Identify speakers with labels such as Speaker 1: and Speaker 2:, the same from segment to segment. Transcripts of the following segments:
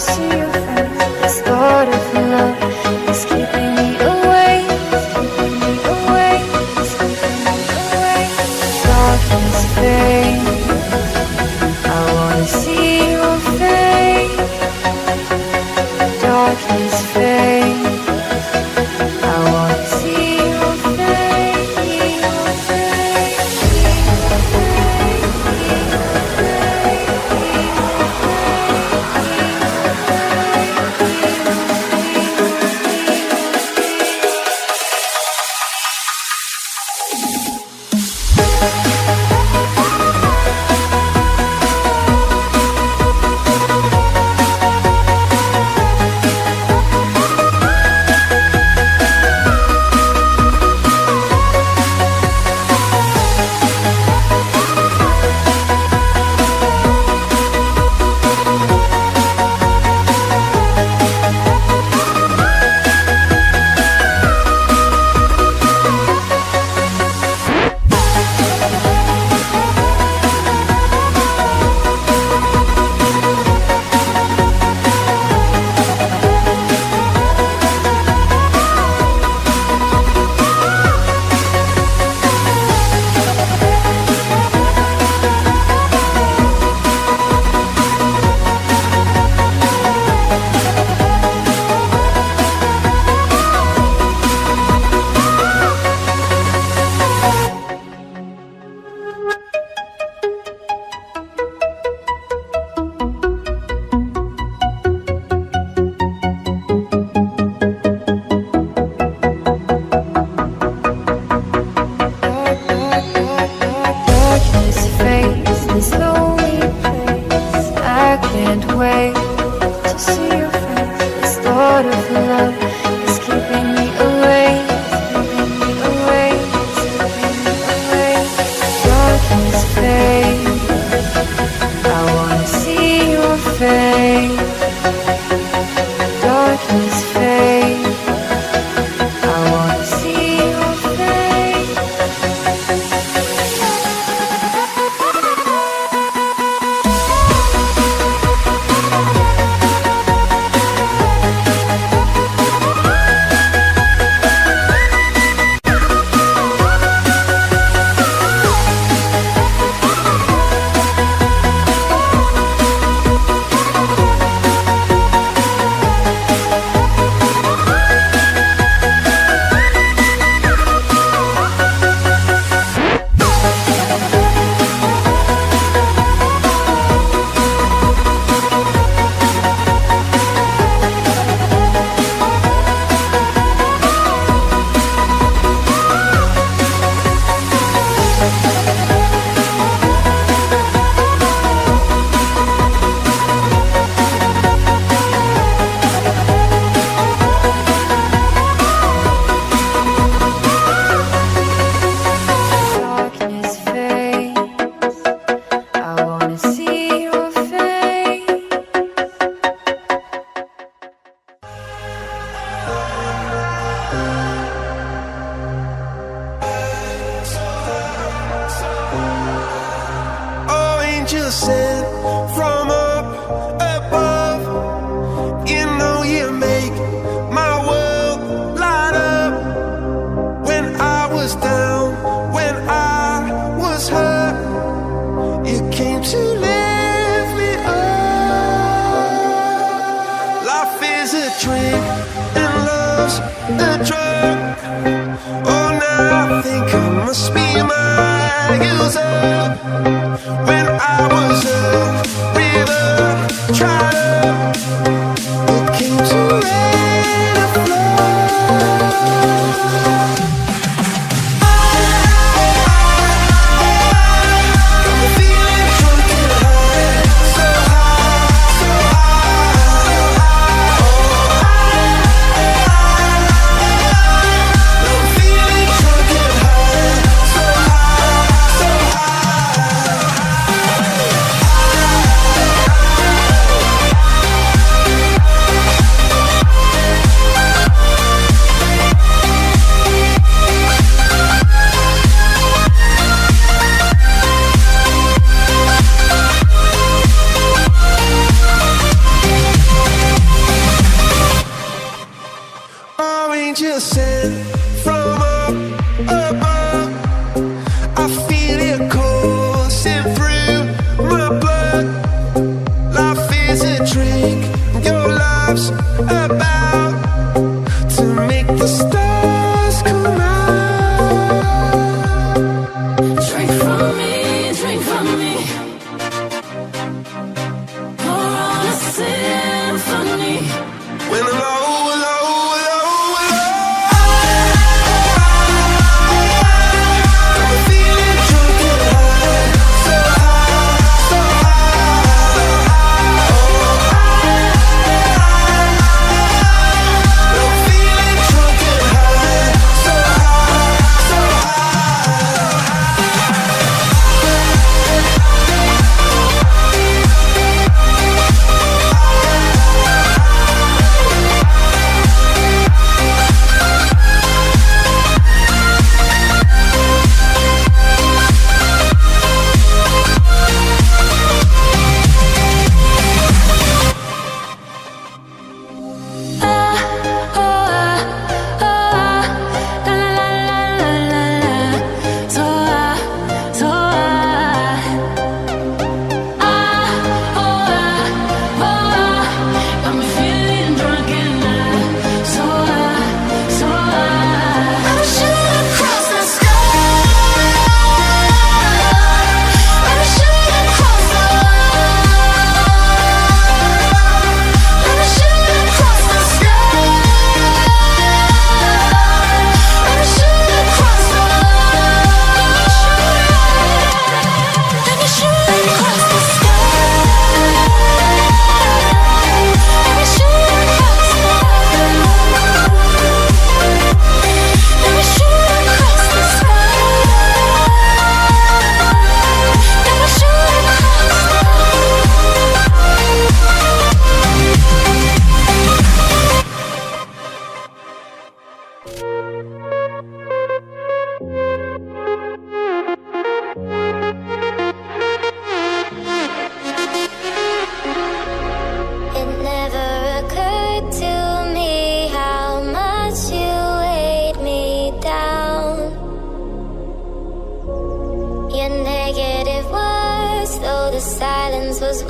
Speaker 1: see your face. This thought of love is keeping me awake, keeping me awake, keeping me awake. Darkness fades, I wanna see your face. Darkness fades, I wanna see your face, your face, your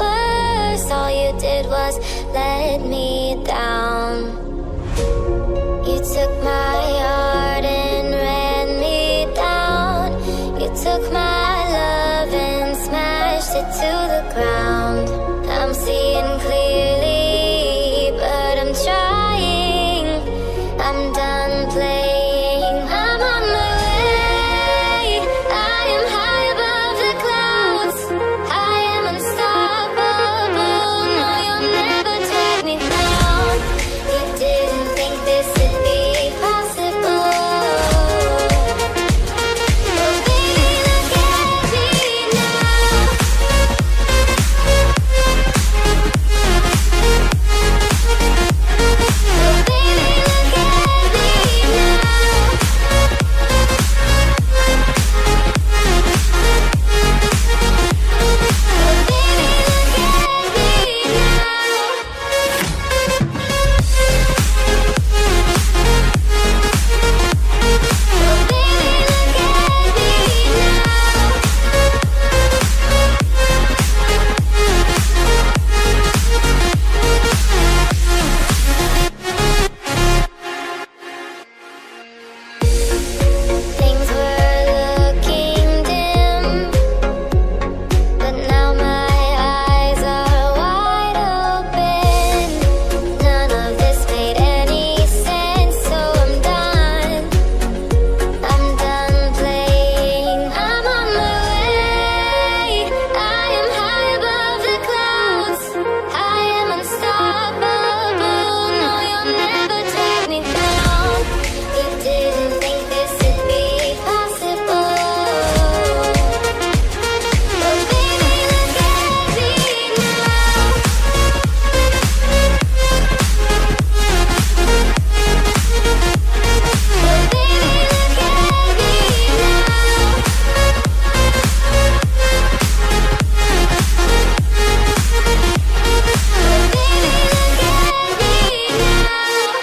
Speaker 2: worse. All you did was let me down. You took my heart and ran me down. You took my love and smashed it to the ground. I'm seeing clearly, but I'm trying. I'm done playing, I'm on my way. I am high above the clouds. I am unstoppable. No, you'll never drag me down. You didn't think this would be possible. Oh baby, look at me now. Oh baby, look at me now. Oh baby, look at me now. Oh baby, look at me now. Things were looking dim, but now my eyes are wide open. None of this made any sense, so I'm done. I'm done playing, I'm on my way. I am high above the clouds. I am unstoppable. No, you'll never drag me down. You didn't think this would be possible. Oh baby, look at me now. Oh baby, look at me now. Oh baby, look at me now.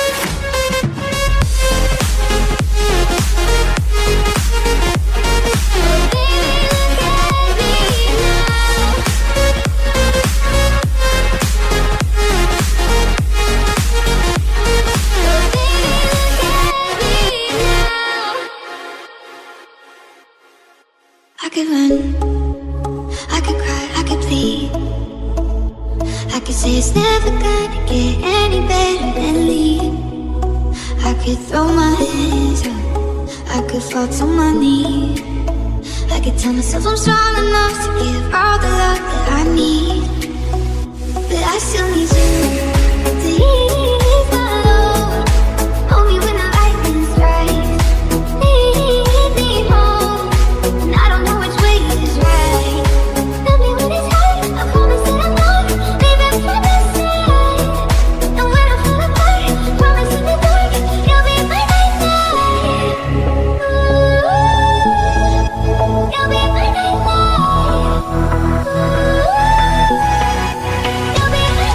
Speaker 2: Oh baby, look at me now. Oh baby, look at me now.
Speaker 3: I could run, I could cry, I could plead. I could say it's never gonna get any better than leave. I could throw my hands up, I could fall to my knees. I could tell myself I'm strong enough to give all the love that I need. But I still need you to ease my load. Hold me when the lightning strikes. Lead me home, and I don't know which way is right. Love me when it's hard, I promise that I'm not leaving from the side. And when I fall apart, promise in the dark, you'll be my nightlight. You'll be my nightlight. You'll be my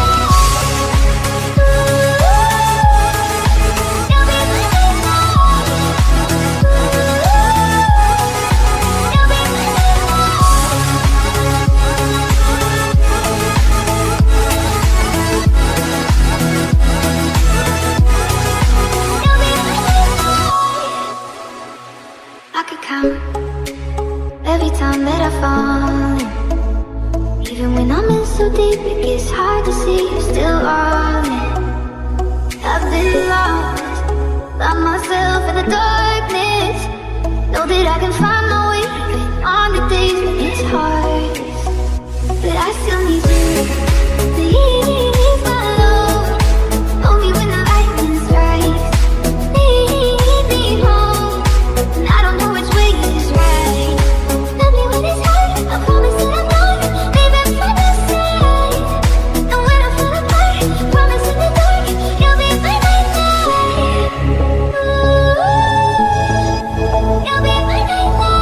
Speaker 3: I could count every time that I fall. Even when I'm in so deep, it gets hard to see you're still all in. I've been lost by myself in the darkness. Know that I can find my way even on the days when it's hardest. But I still need you to ease my load. Hold me when the lightning strikes. Lead me home, and I don't know which way is right. Love me when it's hard, I promise that I'm not leaving from the side. And when I fall apart, promise in the dark, you'll be my nightlight. You'll be my nightlight.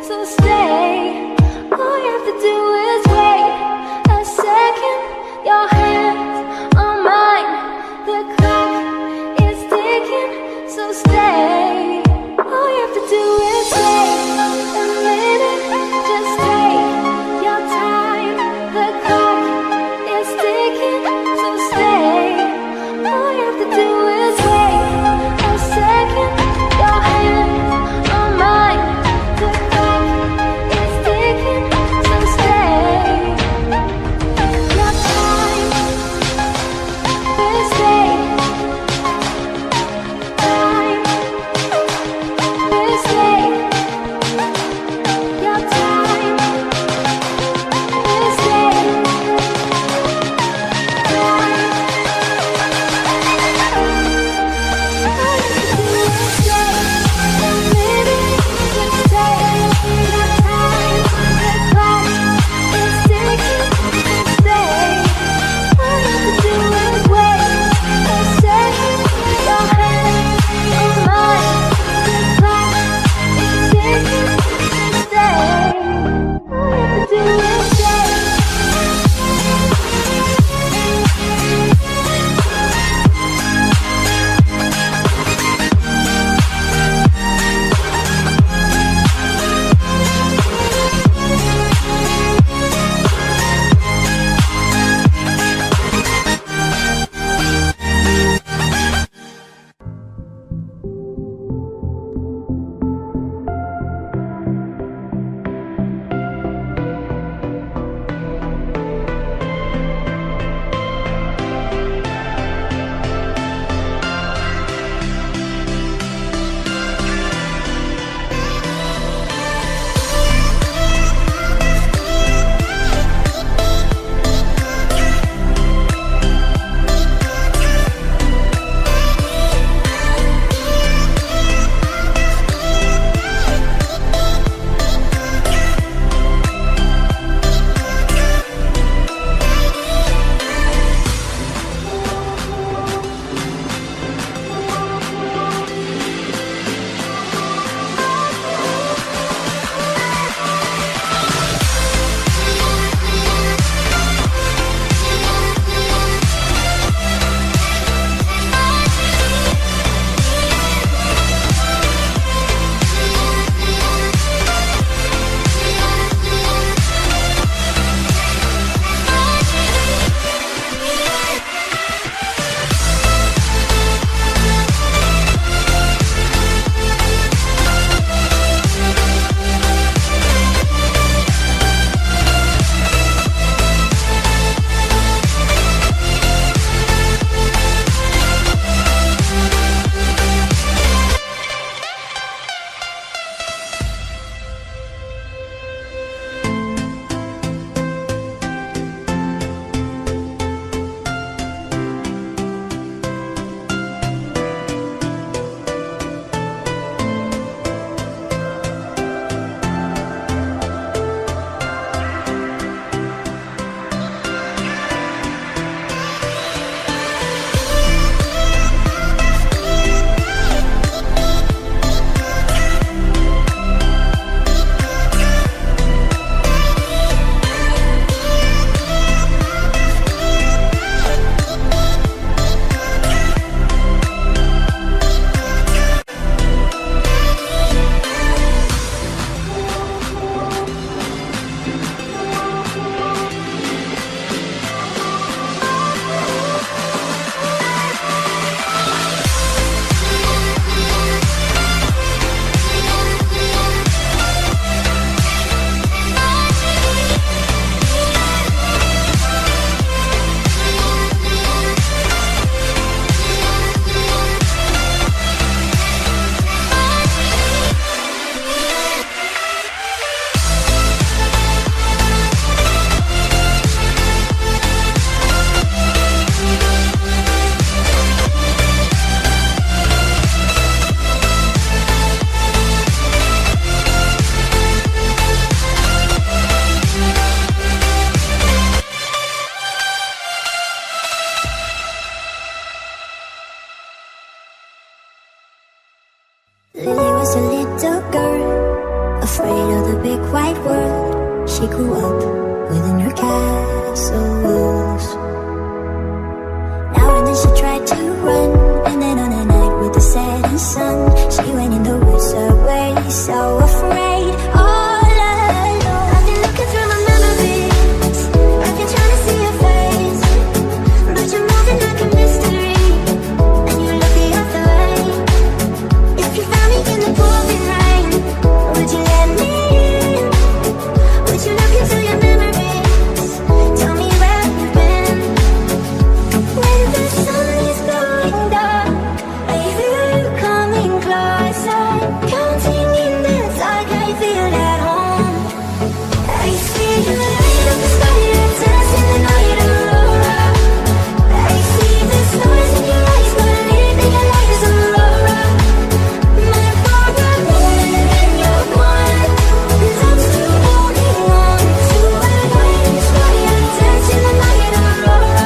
Speaker 1: so stay. All you have to do is wait a second. Your hands on mine. The clock is ticking, so stay. All you have to do is wait a minute. Just take your time. The clock is ticking, so stay. All you have to do is wait a second. Your hands on mine. The clock is
Speaker 3: afraid of the big white world. She grew up within her castle walls. Now and then she tried to run, and then on a night with the setting sun, she went in the woods away, so afraid, all alone. I've been looking through my memories, I've been trying to see your face, but you're moving like a mystery, and you look the other way. If you found me in the pouring rain, would you let me in? Would you look into your memories? Tell me where you've been. When the sun is going down, are you coming closer? Counting in the dark, I feel at home. I see you light up the sky, you're dancing the night aurora. I see the stars in your eyes, believing your light is aurora. My father, when you're gone, and I'm still holding on to a light sky, you're dancing the night aurora.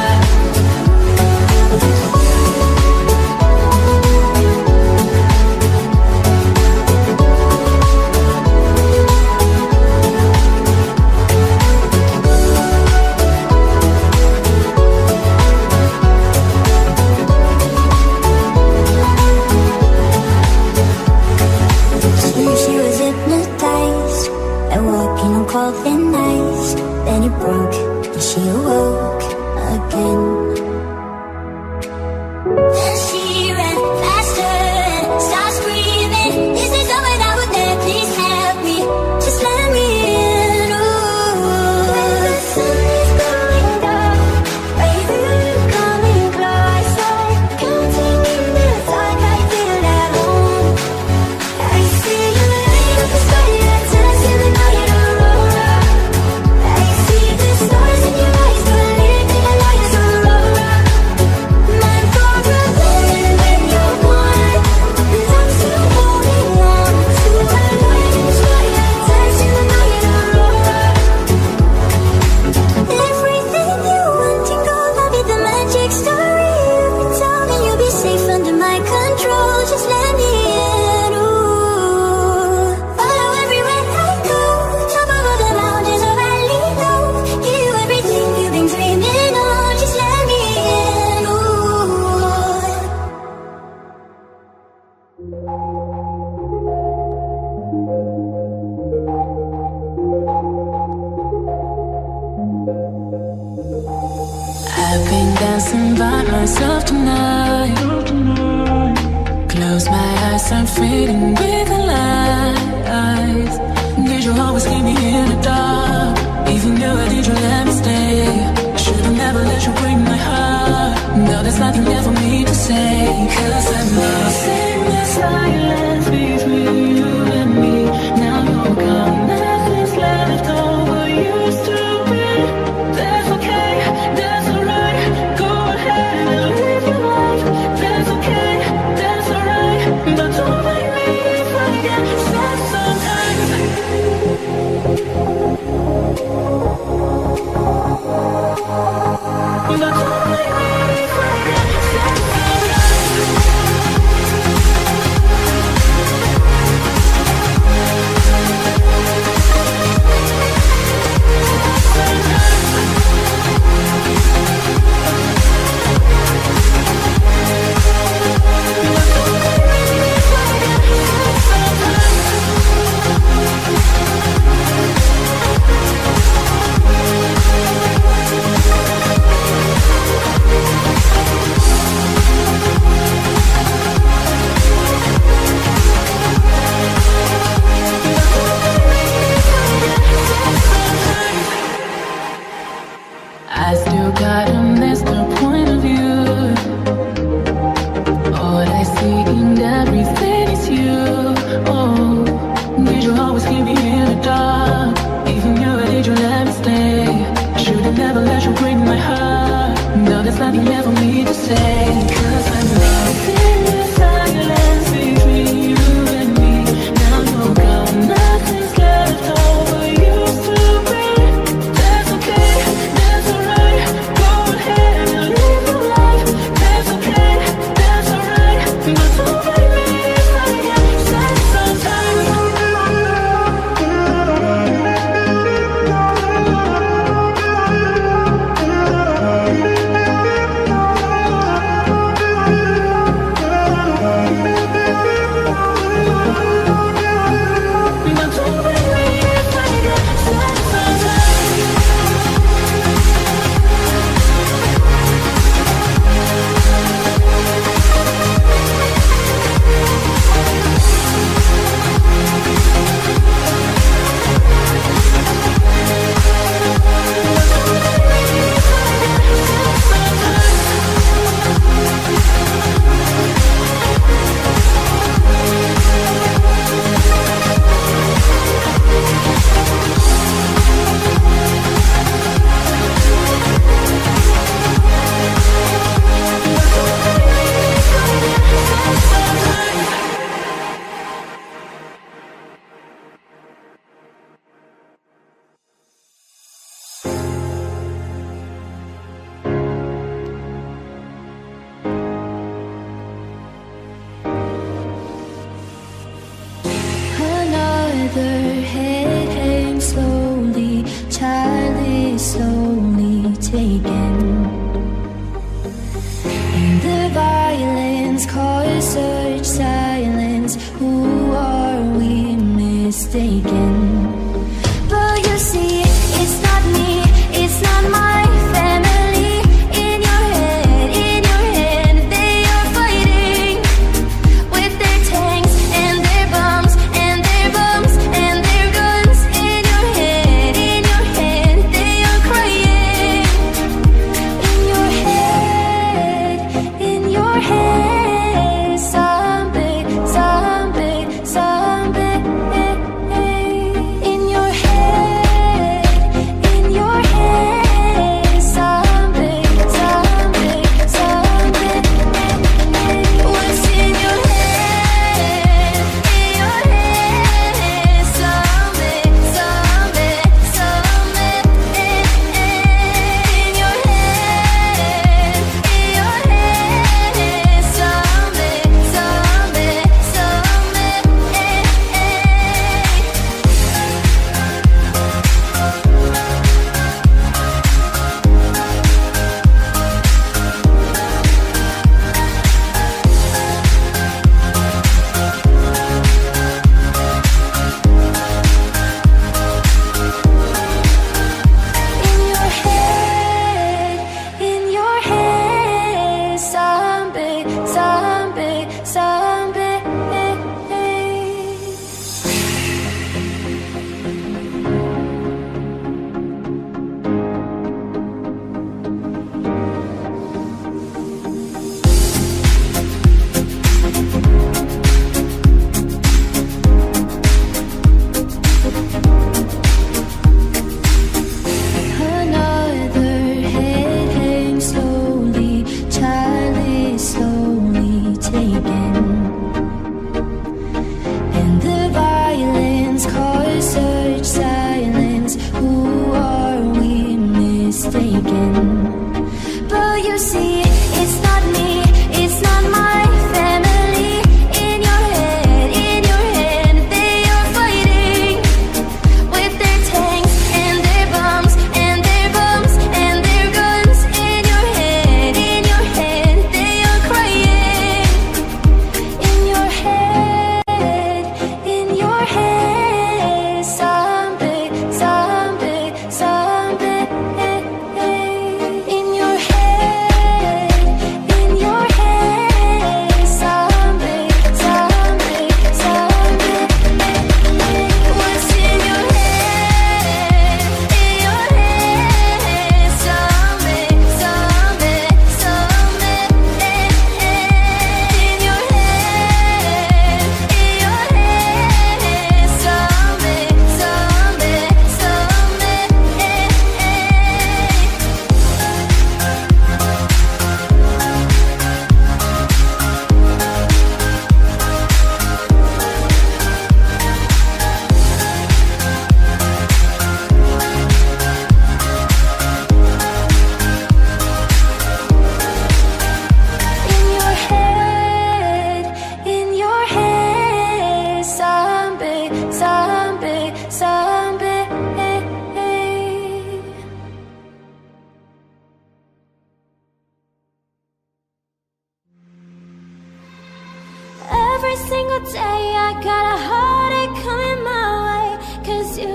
Speaker 3: She was hypnotized by walking on cold thin ice. Then it broke and she awoke again. Then she ran faster and started screaming, "Is there someone that would there? Please help me, just let me in." Ooh. When the sun is going down, are you coming closer? Counting in the dark, I feel at home. I see you light up the sky, you're dancing the night aurora. I see the stars in your eyes, believing your light is aurora. My father, when you're gone, and I'm still holding on to a light sky, you're dancing the night aurora. Everything you want and gold, I'll be the magic story you've been telling. You'll be safe under my control, just let me in. Ooh. Follow everywhere I go, top of all the mountains or valley low. Give you everything you've been dreaming of, just let me in. Ooh.
Speaker 4: I've been dancing by myself tonight. Close my eyes, I'm fading with the lights. Did you always keep me in the dark? Even though I did, you let me stay. Should've never let you break my heart. Now there's nothing left for me to say, 'cause I'm lost in the silence between you and me. Now you're gone, nothing's left over used to be. That's okay, that's alright. Go ahead and live your life. That's okay, that's alright. But don't make me forget that sometimes. But don't make me forget.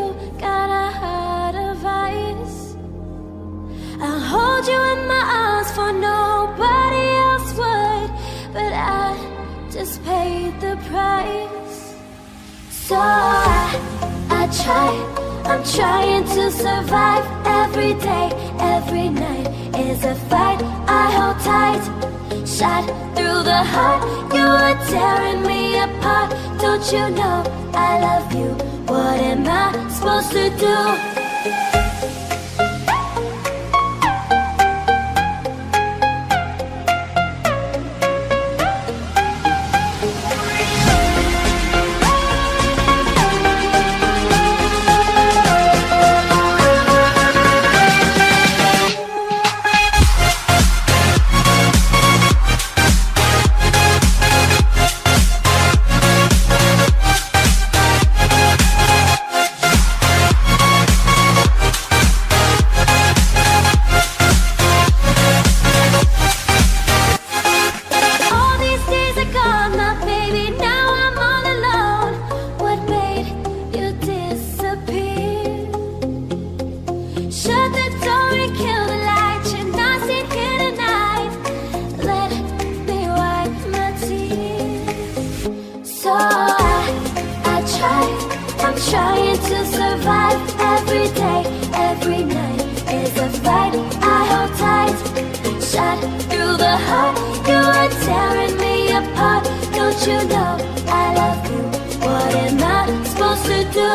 Speaker 5: got a heart of ice. I'll hold you in my arms for nobody else would, but I just paid the price. So I try, I'm trying to survive. Every day, every night is a fight I hold tight. Shot through the heart, you are tearing me apart. Don't you know I love you? What am I supposed to do? Trying to survive. Every day, every night is a fight I hold tight. Shot through the heart, you are tearing me apart. Don't you know I love you? What am I supposed to do?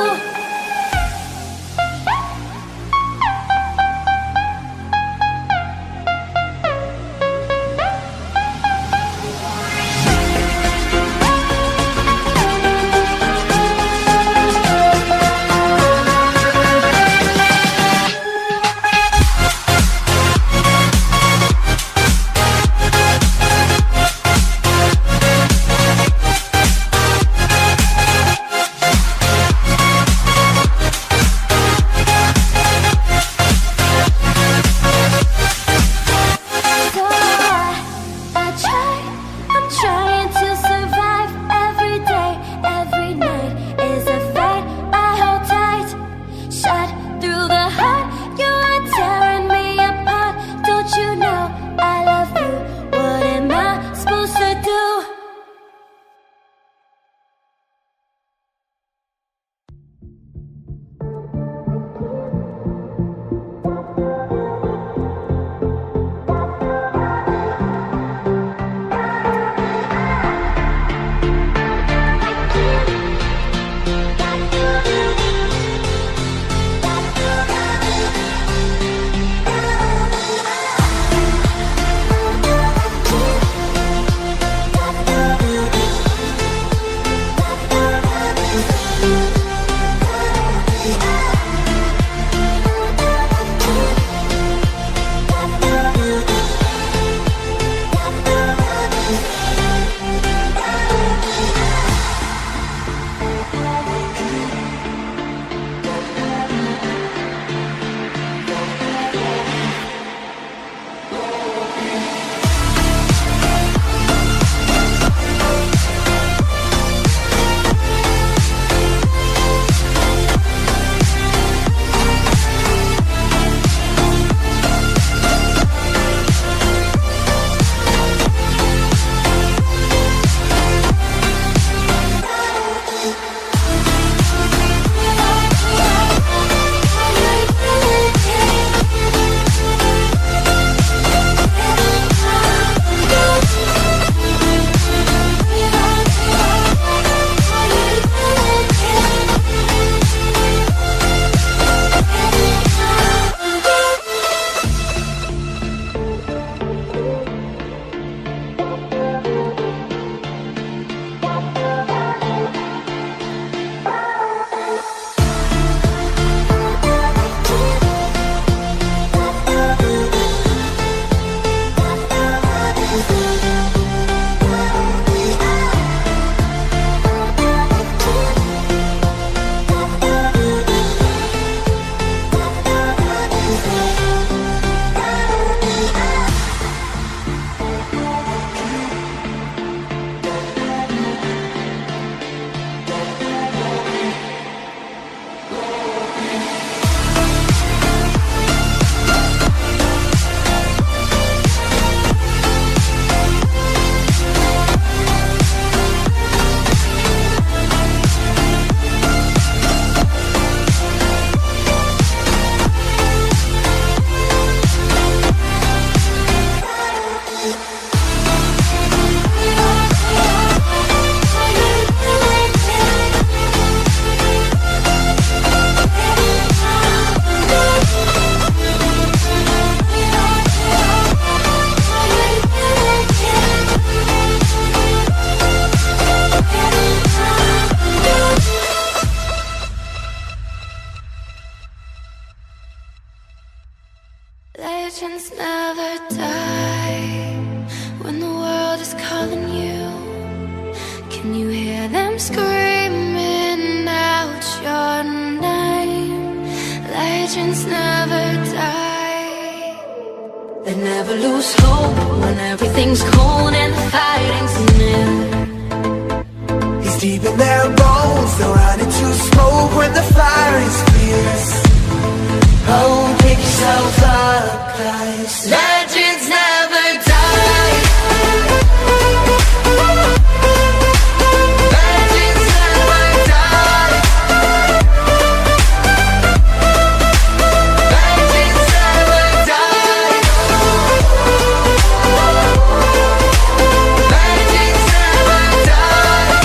Speaker 1: Legends never die when the world is calling you. Can you hear them screaming out your name? Legends never die. They never lose hope when everything's cold and the fighting's near.
Speaker 6: It's deep in their bones, they'll run into smoke when the fire is fierce. Oh, pick yourself up, guys. Legends never die. Legends never die. Legends never die. Legends never die.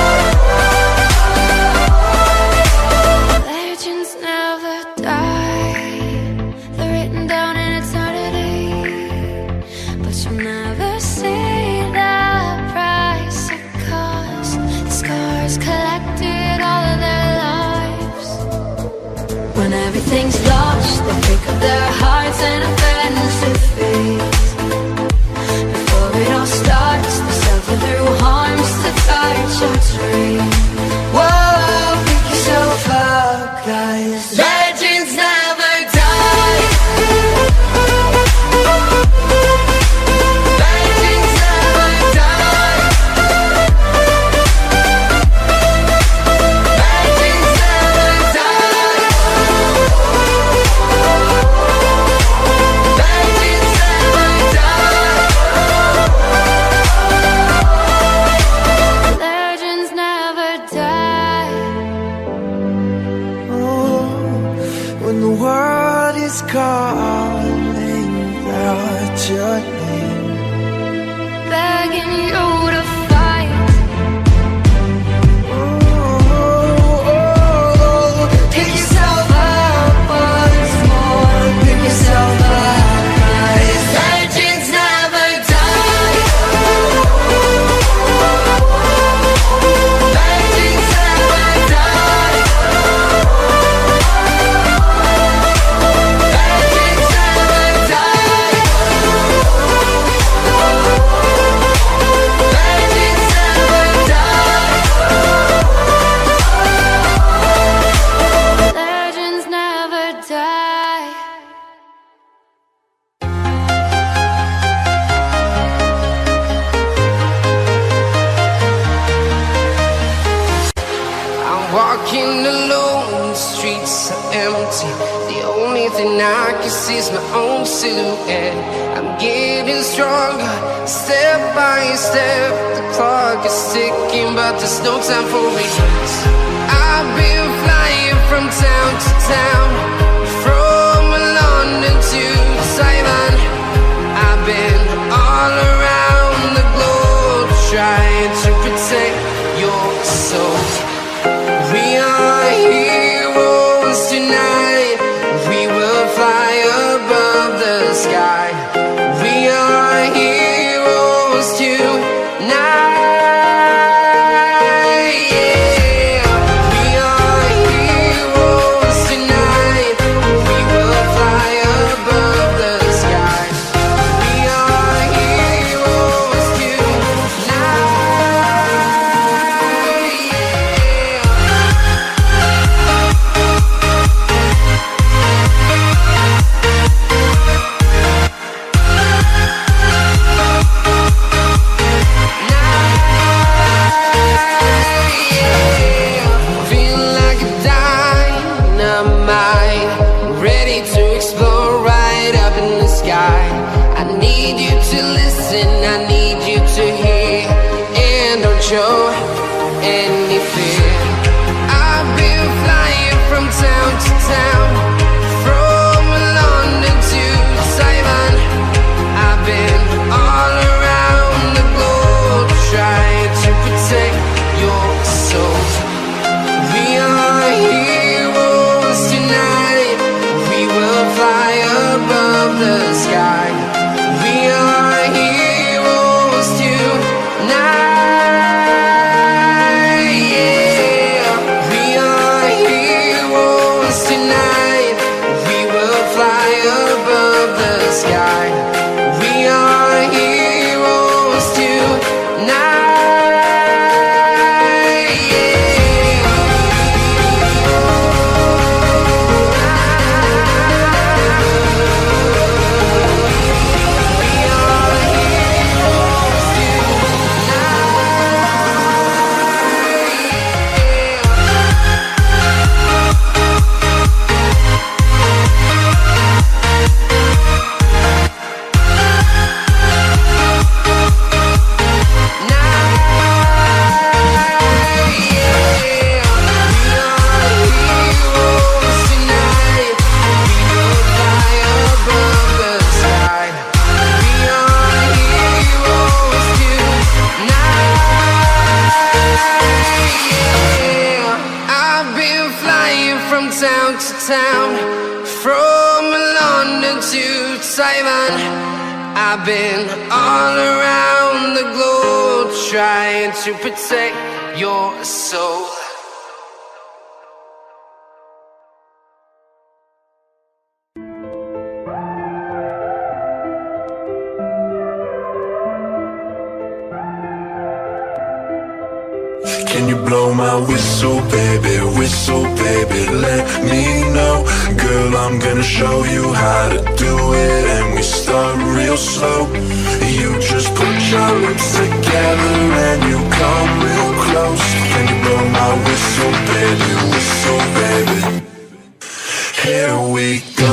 Speaker 1: Legends never die. Never see the price it costs. The scars collected all of their lives. When everything's lost, they pick up their hearts and offensive face. Before it all starts, they suffer through harms to touch our dream.
Speaker 6: Whoa, pick yourself up, guys. Legends never die. Calling out your name,
Speaker 1: begging you to fight.
Speaker 6: Pick yourself up once more. Pick yourself up, guys. Legends never die. Legends never die. Walking alone, the streets are empty. The only thing I can see is my own silhouette. I'm getting stronger, step by step. The clock is ticking, but there's no time for regrets. I've been flying from town to town, from London to Taiwan. I've been all around the globe, trying to protect your soul. We are heroes tonight. We will fly above the sky. We are heroes tonight. Yeah. We are heroes tonight. We will fly above the sky. We are heroes tonight. Show any fear. I've been flying from town to town, from London to Taiwan. I've been all around the globe, trying to protect your soul. We are heroes tonight. We will fly above the sky. We are heroes to town, from London to Taiwan. I've been all around the globe trying to protect your soul.
Speaker 7: Can you blow my whistle, baby, let me know. Girl, I'm gonna show you how to do it, and we start real slow. You just put your lips together and you come real close. Can you blow my whistle, baby, here we go.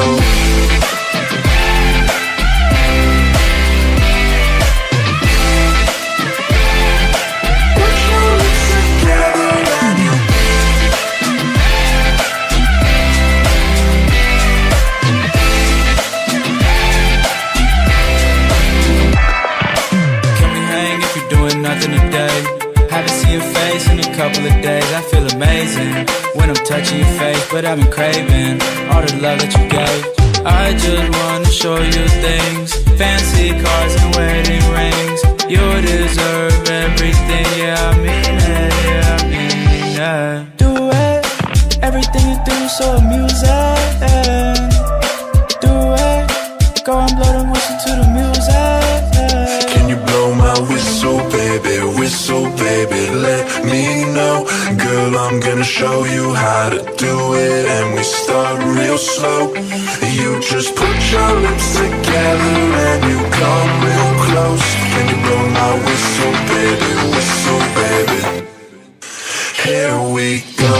Speaker 8: Couple of days, I feel amazing when I'm touching your face, but I've been craving all the love that you gave. I just wanna show you things, fancy cars and wedding rings. You deserve everything, yeah, I mean it, yeah, I mean it. Do it, everything you do so amusing. Do it, go and blow the whistle to the music.
Speaker 7: Can you blow my whistle, baby, let me know. Girl, I'm gonna show you how to do it, and we start real slow. You just put your lips together and you come real close. Can you blow my whistle, baby, here we go.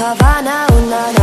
Speaker 9: Havana, ooh, na, na.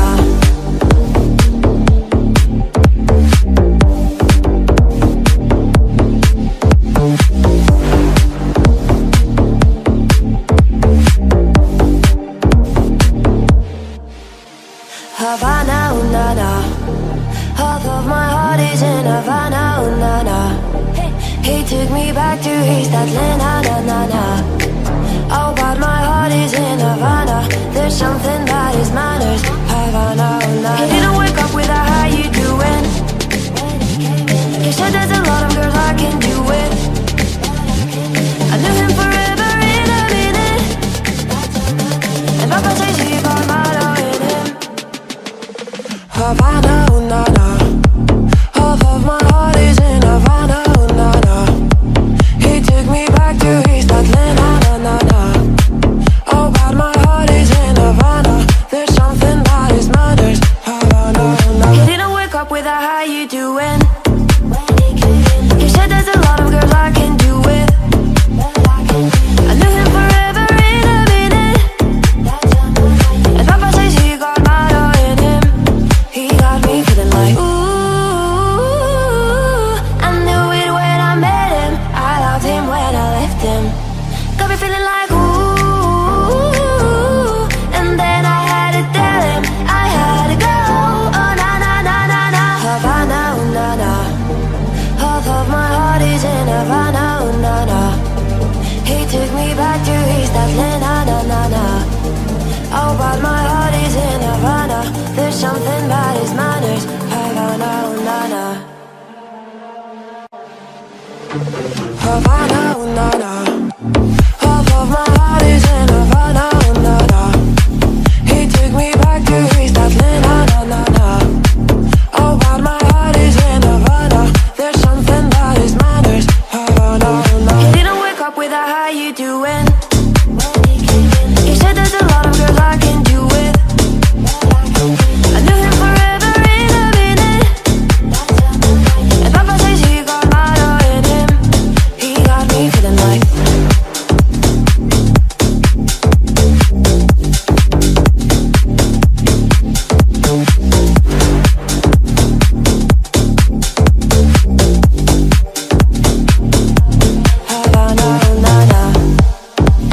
Speaker 9: Havana, ooh, na, na. Half of my heart is in Havana, ooh, na, na. He took me back to East Atlanta, na, na, na. Oh, but my heart is in Havana. There's something that is manners. Havana, ooh, na, na. He didn't wake up with a how you doing. He said there's a lot of girls I can do it. I knew him forever in a minute. And Papa says he got my love in him. Havana, ooh, na, na. Half of my heart is in Havana, ooh, na, na. He took me back to East Atlanta, na, na, na. Oh, but my heart is in Havana. There's something that is matters. Havana, ooh, na. He didn't wake up with a how you doing. He said there's a lot of girls I can do it. I knew him forever in a minute. And Papa says he got my love in him. He got me feeling like ooh. I knew it when I met him. I loved him when I left him. Got me feeling like ooh. And then I had to tell him I had to go. Oh, na, na, na, na, na. Havana, ooh, na, na. Half of my heart is in Havana, ooh, na, na. He took me back to East Atlanta, na, na, na. Oh, but my heart is in Havana. There's something that is matters. Havana, ooh, na, na. Havana, ooh, na, na. Half of my heart is in Havana, ooh, na, na. He took me back to East Atlanta, na, na, na. Oh, but my heart is in Havana. There's something that is matters. Havana, ooh, na. He didn't wake up with a how you doing. He said there's a lot of girls I can do it. I knew him forever in a minute. And Papa says he got my love in him. He got me feeling like Havana, ooh, na, na.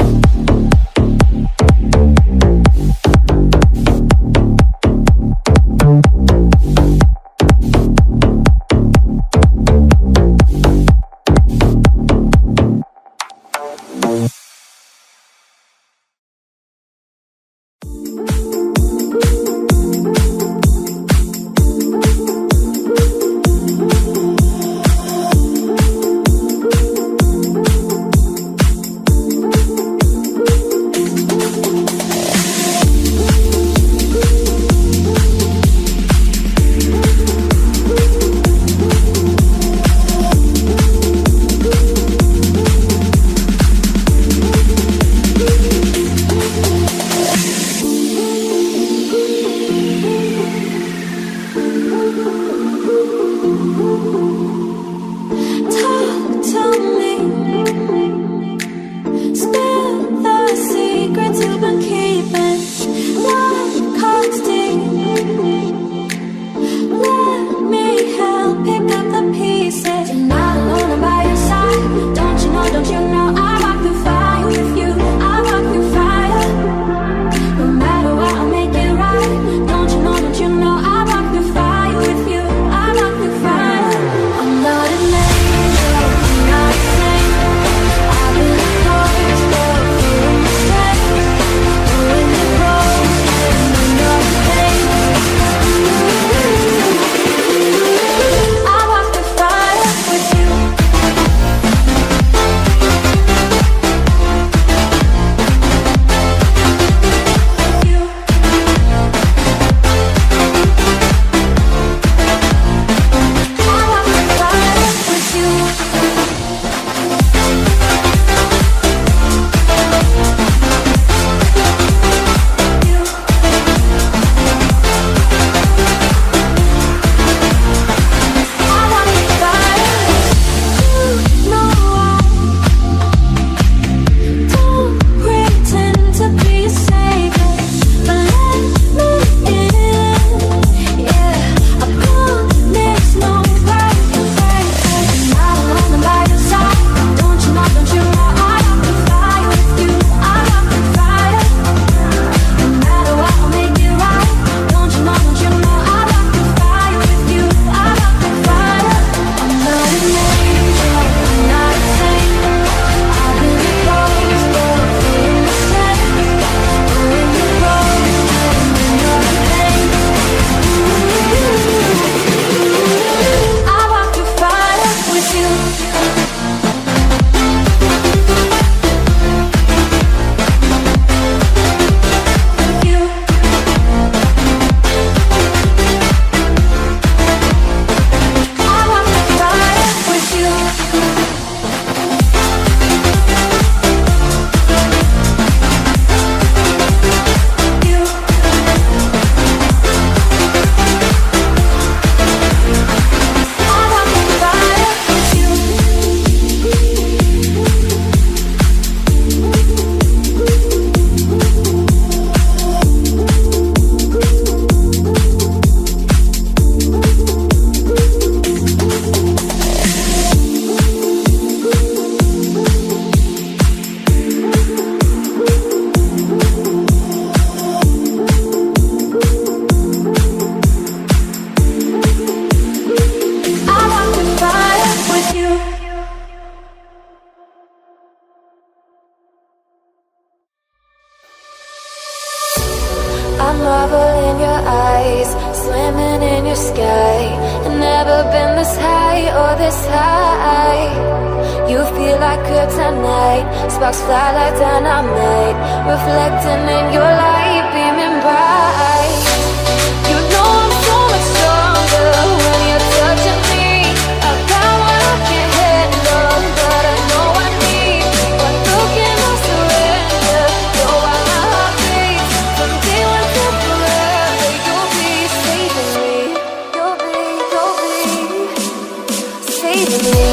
Speaker 5: marvel in your eyes, swimming in your sky. I've never been this high or this high. You feel like kryptonite, sparks fly like dynamite, reflecting in your light, beaming bright. You know I'm so much stronger when you're touching me. I've got what I can't handle, but I know I need one look and I'll surrender. You're why my heart beats from day one to forever. You'll be saving me. You'll be saving me.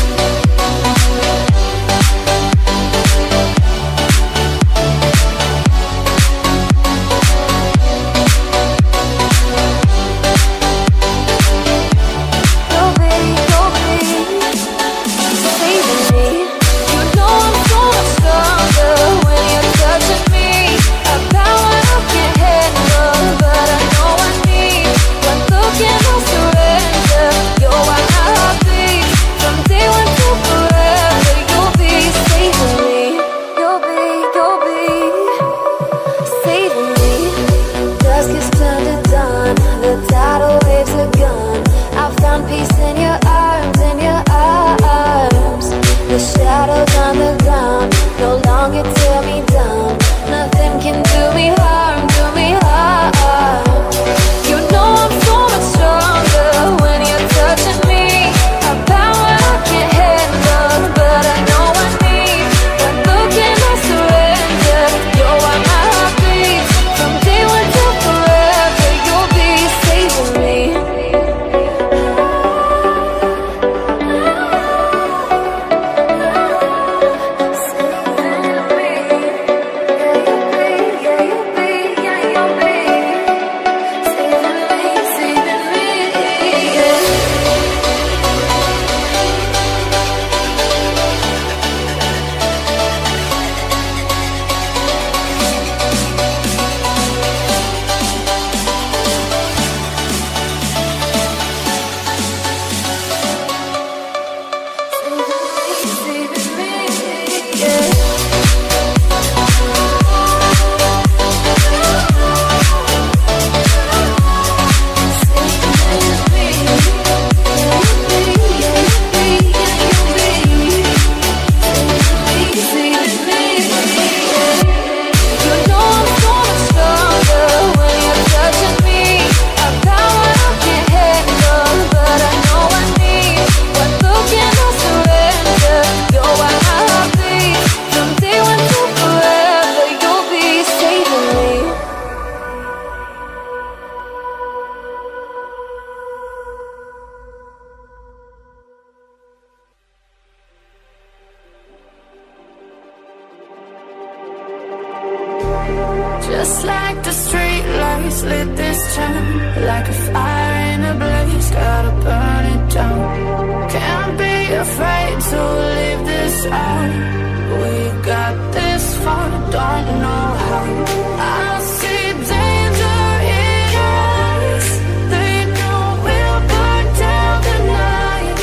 Speaker 10: Just like the street lights lit this town, like a fire in a blaze, gotta burn it down. Can't be afraid to leave this out. We got this far, don't know how. I see danger in us. They know we'll burn down the night,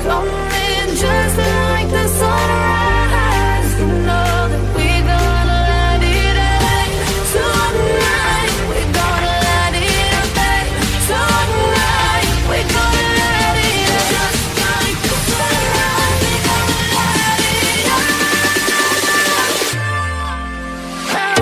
Speaker 10: coming just like the sunrise. You know that we're gonna let it out tonight. We're gonna let it out tonight. We're gonna let it out just like the sunrise. We're gonna let it out.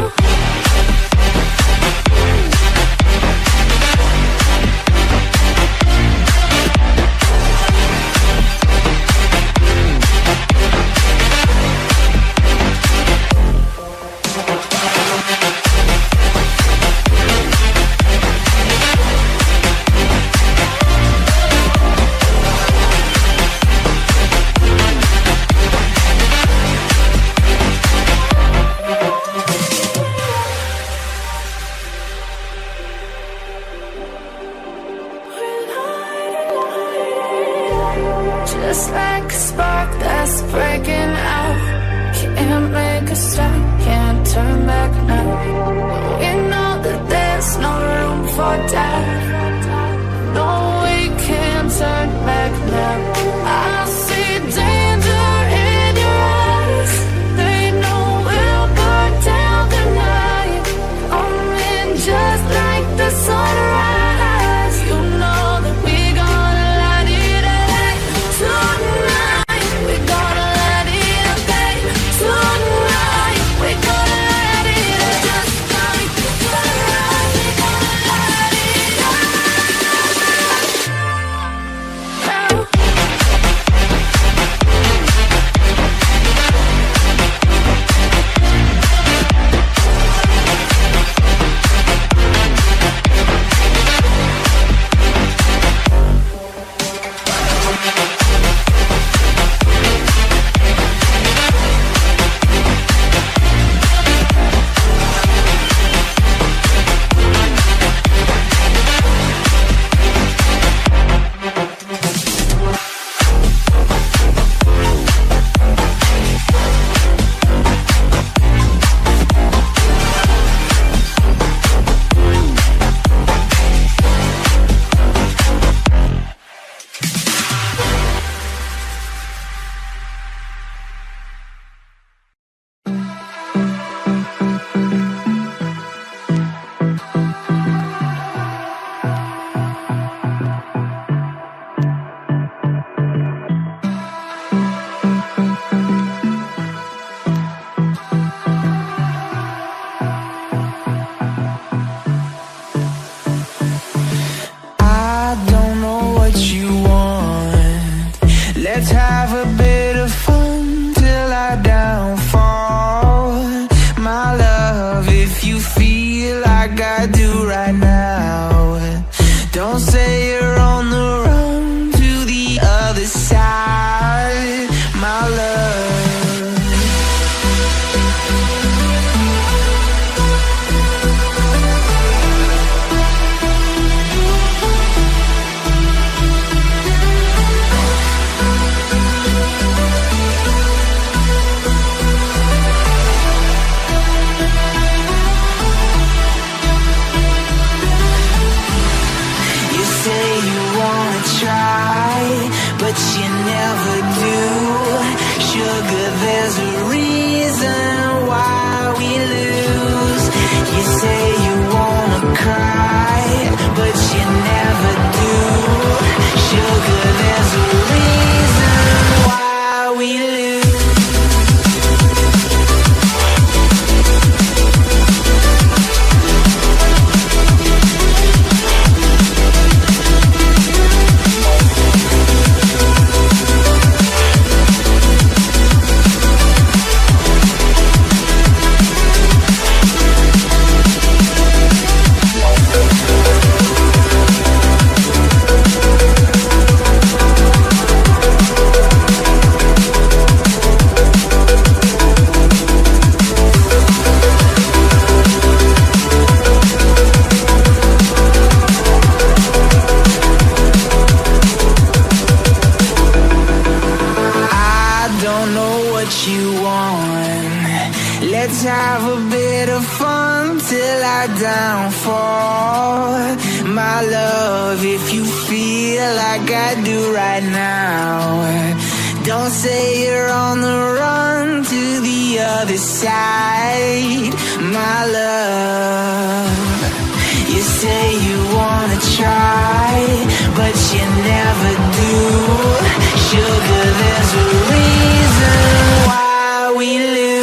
Speaker 6: Let's have a bit of fun till I downfall. My love, if you feel like I do right now, don't say you're on the run to the other side. My love, you say you wanna try, but you never do. Sugar, there's a reason why we lose.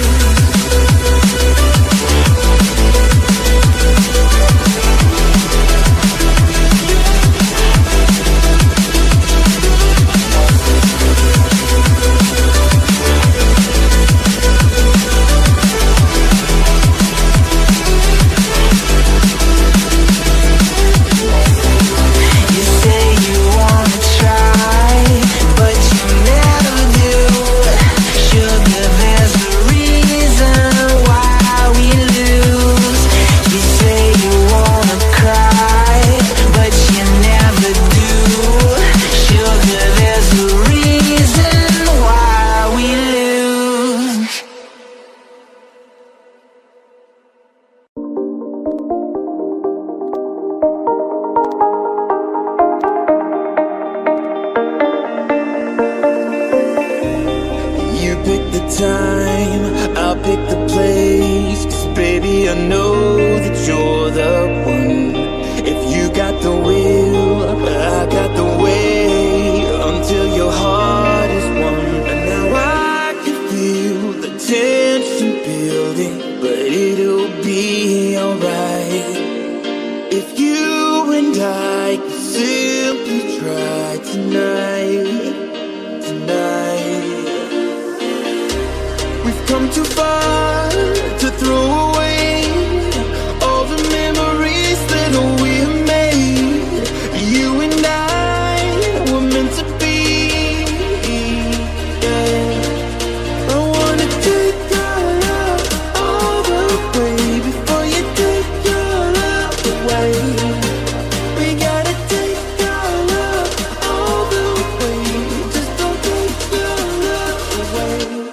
Speaker 11: Time, I'll pick the place, 'cause baby I know that you're the one. If you got the will, I got the way, until your heart is won. And now I can feel the tension building, but it'll be alright if you and I can simply try tonight. We've come too far to throw away all the memories that we made. You and I were meant to be. Yeah. I wanna take your love all the way before you take your love away. We gotta take your love all the way. Just don't take your love away.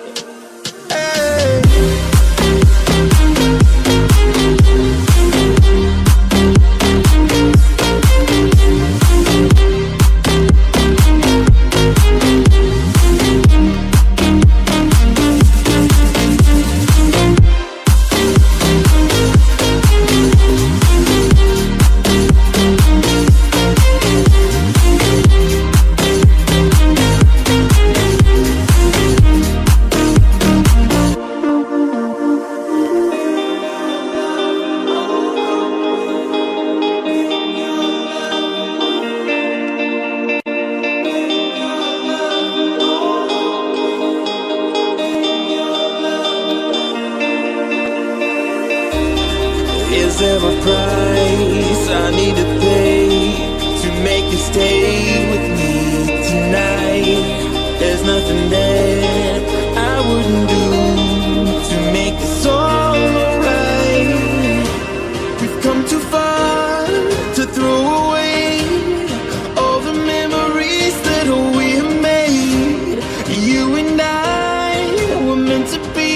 Speaker 11: Is there a price I need to pay to make you stay with me tonight? There's nothing that I wouldn't do to make this all alright. We've come too far to throw away all the memories that we made. You and I were meant to be.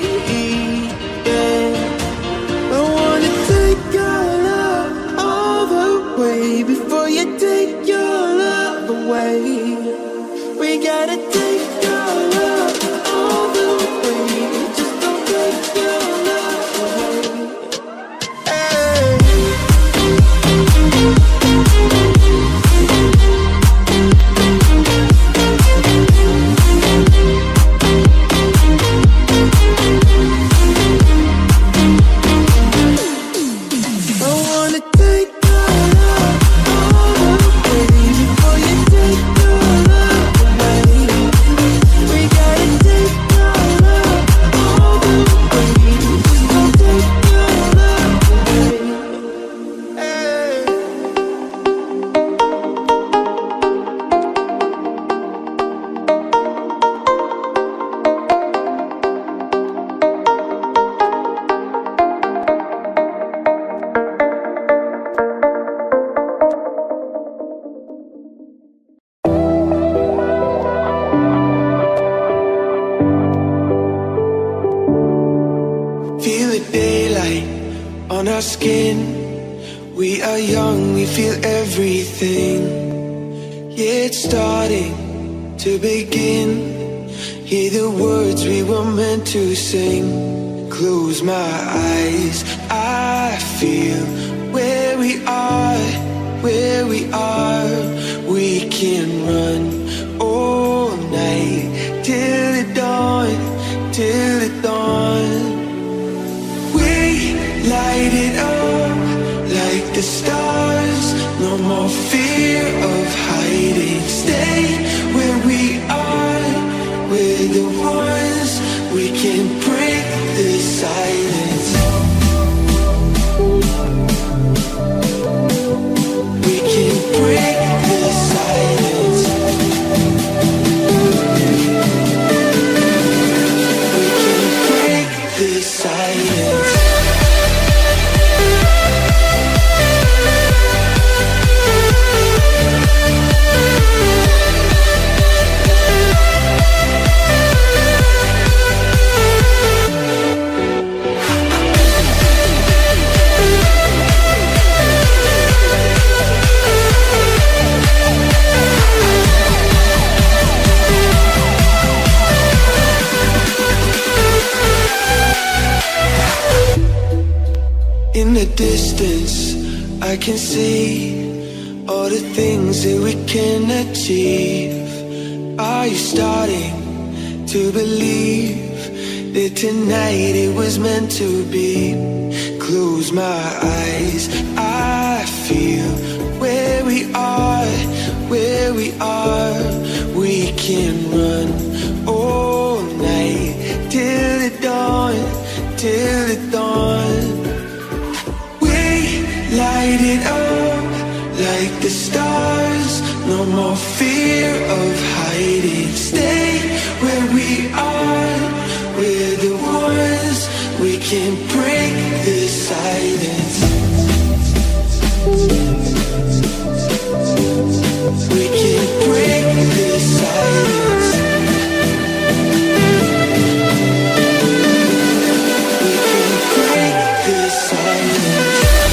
Speaker 11: Yeah. I wanna take your love all Feel the daylight on our skin. We are young, we feel everything. Yeah, it's starting to begin. Hear the words we were meant to sing. Close my eyes, I feel where we are, where we are. We can run all night till the dawn, till the dawn. We light it up like the stars. No more fear of hiding. Stay where we are. We're the ones. We can break the silence. We can break the silence. We can break the silence. In the distance, I can see all the things that we can achieve. Are you starting to believe that tonight it was meant to be? Close my eyes, I feel where we are, where we are. We can run all night till the dawn, till the dawn. Light it up like the stars. No more fear of hiding. Stay where we are. We're the ones. We can break the silence. We can break the silence. We can break the silence.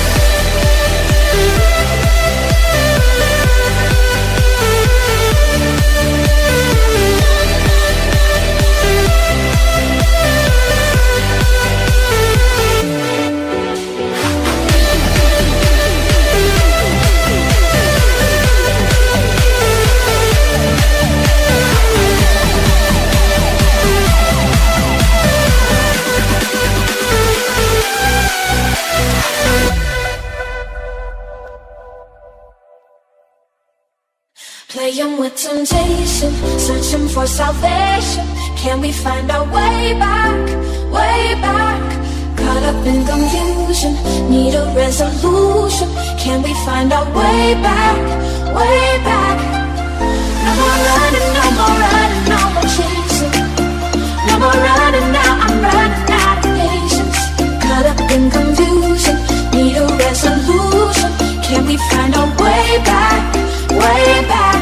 Speaker 5: Playing with temptation, searching for salvation. Can we find our way back, way back? Caught up in confusion, need a resolution. Can we find our way back, way back? No more running, no more running, no more chasing. No more running now, I'm running out of patience. Caught up in confusion, need a resolution. Can we find our way back, way back?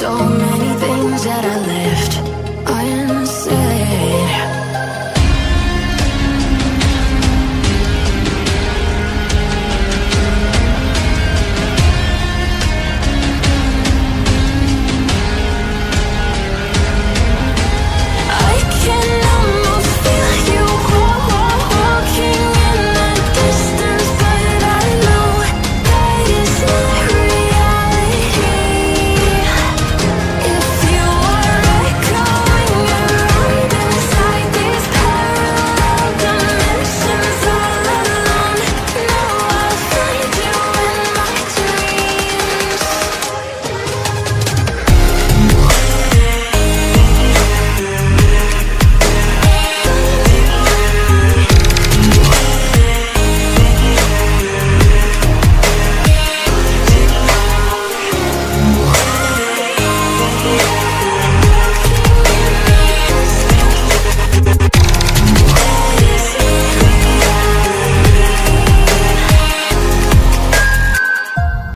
Speaker 5: So many things that I left